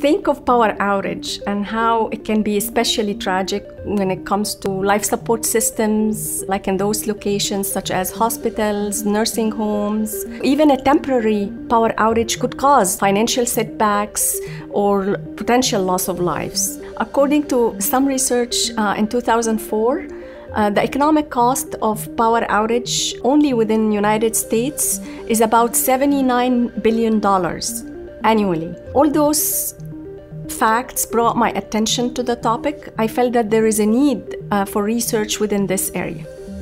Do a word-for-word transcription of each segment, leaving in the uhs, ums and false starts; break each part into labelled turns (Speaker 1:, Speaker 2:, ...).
Speaker 1: think of power outage and how it can be especially tragic when it comes to life support systems, like in those locations such as hospitals, nursing homes. Even a temporary power outage could cause financial setbacks or potential loss of lives. According to some research uh, in two thousand four, uh, the economic cost of power outage only within the United States is about seventy-nine billion dollars annually. All those facts brought my attention to the topic. I felt that there is a need uh, for research within this area.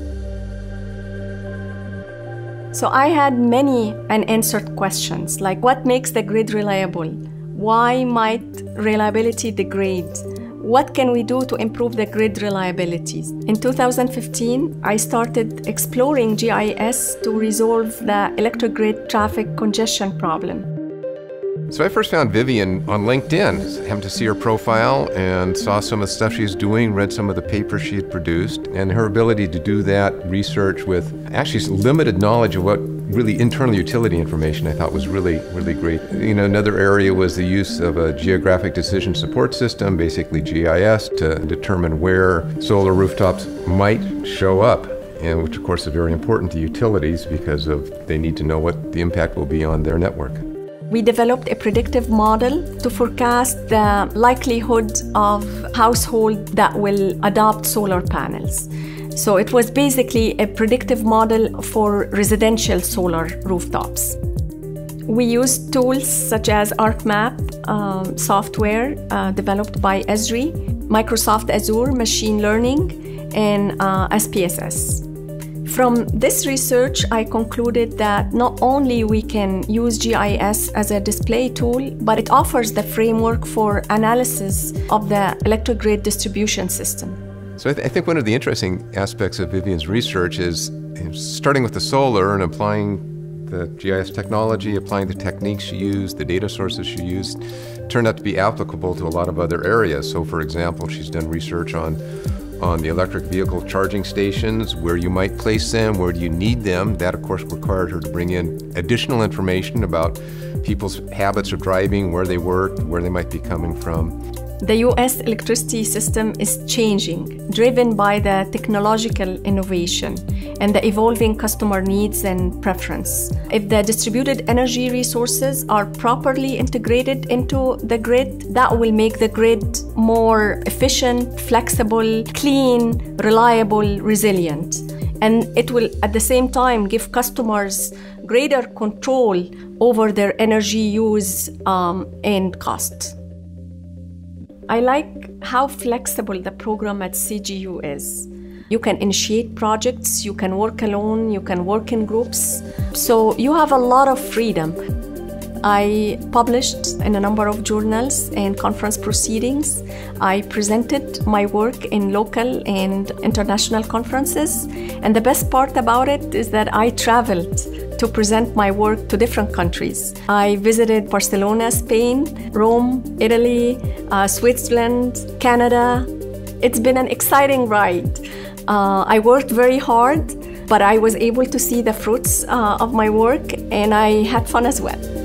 Speaker 1: So I had many unanswered questions, like what makes the grid reliable? Why might reliability degrade? What can we do to improve the grid reliability? In two thousand fifteen, I started exploring G I S to resolve the electric grid traffic congestion problem.
Speaker 2: So I first found Vivian on LinkedIn, happened to see her profile and saw some of the stuff she's doing, read some of the papers she had produced, and her ability to do that research with actually limited knowledge of what really internal utility information I thought was really, really great. You know, another area was the use of a geographic decision support system, basically G I S, to determine where solar rooftops might show up, and which of course is very important to utilities because of they need to know what the impact will be on their network.
Speaker 1: We developed a predictive model to forecast the likelihood of households that will adopt solar panels. So it was basically a predictive model for residential solar rooftops. We used tools such as ArcMap um, software uh, developed by Esri, Microsoft Azure Machine Learning, and uh, S P S S. From this research, I concluded that not only we can use G I S as a display tool, but it offers the framework for analysis of the electric grid distribution system.
Speaker 2: So I, th I think one of the interesting aspects of Vivian's research is starting with the solar and applying the G I S technology, applying the techniques she used, the data sources she used, turned out to be applicable to a lot of other areas. So for example, she's done research on on the electric vehicle charging stations, where you might place them, where do you need them. That, of course, required her to bring in additional information about people's habits of driving, where they work, where they might be coming from.
Speaker 1: The U S electricity system is changing, driven by the technological innovation and the evolving customer needs and preference. If the distributed energy resources are properly integrated into the grid, that will make the grid more efficient, flexible, clean, reliable, resilient. And it will, at the same time, give customers greater control over their energy use um, and cost. I like how flexible the program at C G U is. You can initiate projects, you can work alone, you can work in groups. So you have a lot of freedom. I published in a number of journals and conference proceedings. I presented my work in local and international conferences. And the best part about it is that I traveled to present my work to different countries. I visited Barcelona, Spain, Rome, Italy, uh, Switzerland, Canada. It's been an exciting ride. Uh, I worked very hard, but I was able to see the fruits uh, of my work, and I had fun as well.